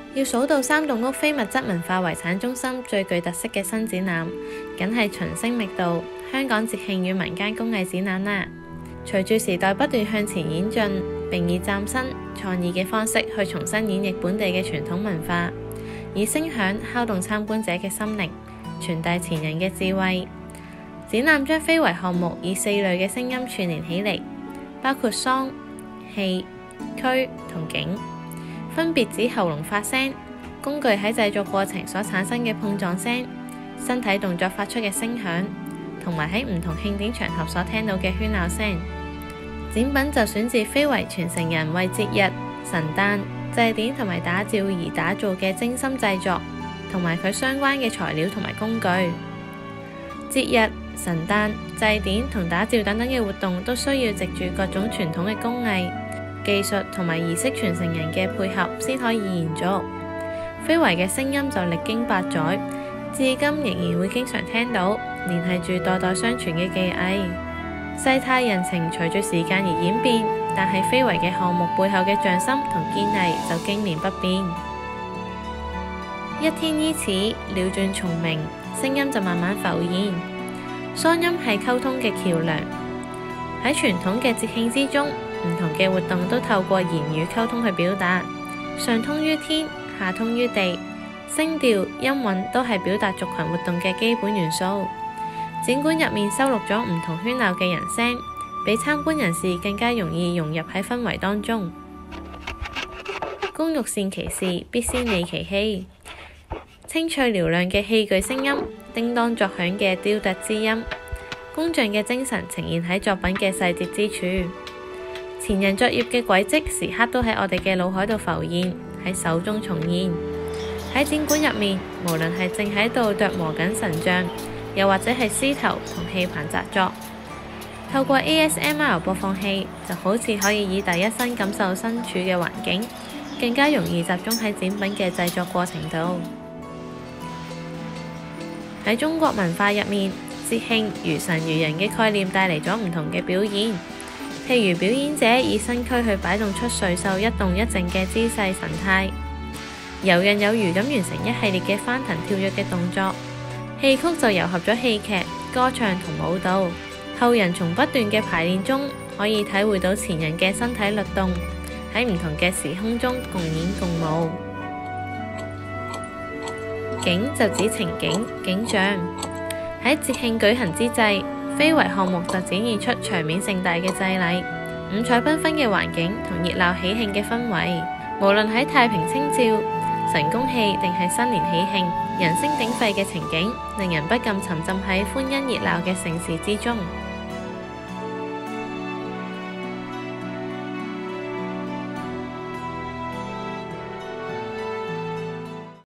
要數到3棟屋非物質文化遺產中心最具特色嘅新展覽，梗係群星覓道香港節慶與民間工藝展覽啦。隨住時代不斷向前演進，並以嶄新創意嘅方式去重新演繹本地嘅傳統文化，以聲響敲動參觀者嘅心靈，傳遞前人嘅智慧。展覽將非遺項目以4類嘅聲音串聯起嚟，包括桑、戲、區同景，分別指喉嚨發聲、工具喺製作過程所產生嘅碰撞聲、身體動作發出嘅聲響，同埋喺唔同慶典場合所聽到嘅喧鬧聲。展品就選自非遺傳承人為節日、神誕、祭典同埋打醮而打造嘅精心製作，同埋佢相關嘅材料同埋工具。節日、神誕、祭典同打醮等等嘅活動都需要藉住各種傳統嘅工藝、技術同埋儀式傳承人嘅配合先可以延續。非遺嘅聲音就歷經百載，至今仍然會經常聽到，聯繫住代代相傳嘅技藝。世態人情隨住時間而演變，但係非遺嘅項目背後嘅匠心同堅毅就經年不變。一天依此，鳥轉蟲鳴，聲音就慢慢浮現。桑音係溝通嘅橋樑，喺傳統嘅節慶之中，唔同嘅活動都透過言語溝通去表達，上通於天，下通於地，聲調、音韻都係表達族群活動嘅基本元素。展館入面收錄咗唔同喧鬧嘅人聲，俾參觀人士更加容易融入喺氛圍當中。工欲善其事，必先利其器。清脆嘹亮嘅器具聲音，叮當作響嘅雕琢之音，工匠嘅精神呈現喺作品嘅細節之處。前人作業嘅軌跡，時刻都喺我哋嘅腦海度浮現，喺手中重現。喺展館入面，無論係正喺度琢磨緊神像，又或者係獅頭同戲棚紮作，透過 ASMR 播放器，就好似可以以第一身感受身處嘅環境，更加容易集中喺展品嘅製作過程度。喺中國文化入面，節慶如神如人嘅概念帶嚟咗唔同嘅表演，譬如表演者以身軀去擺動出瑞獸一動一靜嘅姿勢神態，游刃有餘咁完成一系列嘅翻騰跳躍嘅動作。戲曲就糅合咗戲劇、歌唱同舞蹈，後人從不斷嘅排練中可以體會到前人嘅身體律動，喺唔同嘅時空中共演共舞。景就指情景、景象。喺節慶舉行之際，非遺項目就展現出場面盛大嘅祭禮，五彩繽紛嘅環境同熱鬧喜慶嘅氛圍。無論喺太平清醮、神功戲定係新年喜慶，人聲鼎沸嘅情景，令人不禁沉浸喺歡欣熱鬧嘅盛事之中。